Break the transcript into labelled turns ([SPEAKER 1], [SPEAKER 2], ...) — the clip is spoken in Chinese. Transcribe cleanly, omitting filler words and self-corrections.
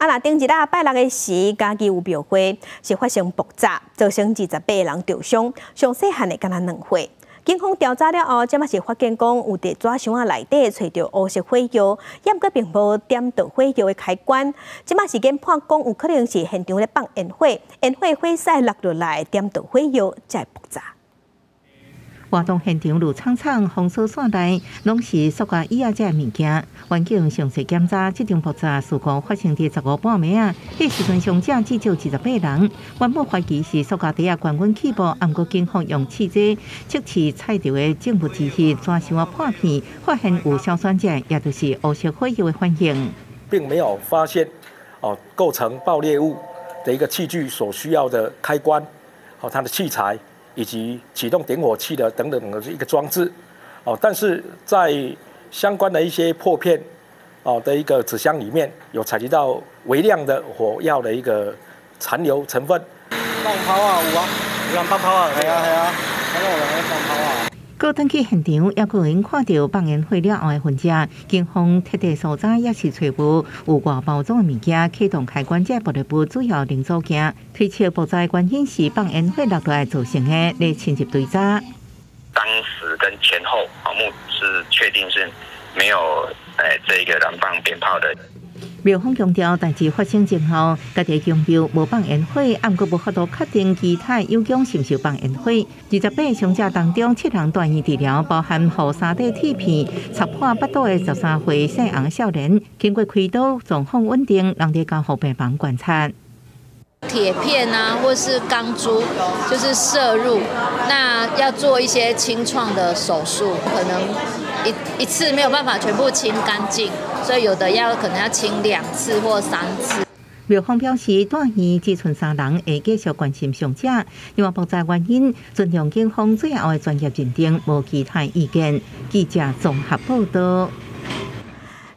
[SPEAKER 1] 那顶一日拜六的时，家己有庙会是发生爆炸，造成28人受伤，上细汉的敢若2岁。警方调查了后，即马是发现讲有伫纸箱仔内底找到乌色火药，也毋过并无点到火药的开关。即马是研判讲有可能是现场咧放烟火，烟火火势落落来，点到火药才会爆炸。
[SPEAKER 2] 活动现场路苍苍，封锁线内拢是塑胶椅这物件。环境详细检查，这场爆炸事故发生伫15半暝啊。迄时阵伤者至少28人，原本怀疑是塑胶袋啊悬滚起爆，不过警方用汽车测试采到的证物之一，纸箱啊破片，发现有硝酸锏，也就是乌色火药的反应，
[SPEAKER 3] 并没有发现构成爆裂物的一个器具所需要的开关，它的器材。以及启动点火器的等等的一个装置，但是在相关的一些破片的一个纸箱里面，有采集到微量的火药的一个残留成分。
[SPEAKER 4] 放炮啊，有啊，有人放炮啊，系啊，看到有人放炮啊。
[SPEAKER 2] 过登去现场，也有人看到放烟火了后的痕迹。警方特地搜查，也是找无有外包装的物件，启动开关这部类部主要零组件。推测爆炸原因是放烟火落来造成的，来侵入对炸。
[SPEAKER 5] 当时跟前后目是确定是没有这个燃放鞭炮的。
[SPEAKER 2] 庙方强调，代志发生前后，家己强调无放烟火，不过无法度确定其他有奖是毋是放烟火。28伤者当中，7人断医治疗，包含后三底铁片插破腹肚的13岁姓洪少年，经过开刀，状况稳定，人伫交护病房观察。
[SPEAKER 6] 铁片啊，或是钢珠，就是摄入，那要做一些清创的手术，可能一次没有办法全部清干净，所以有的可能要清2次或3次。
[SPEAKER 2] 庙方表示，断院只剩3人，会继续关心伤者。因为爆炸原因，尊重警方最后的专业认定，无其他意见。记者综合报道。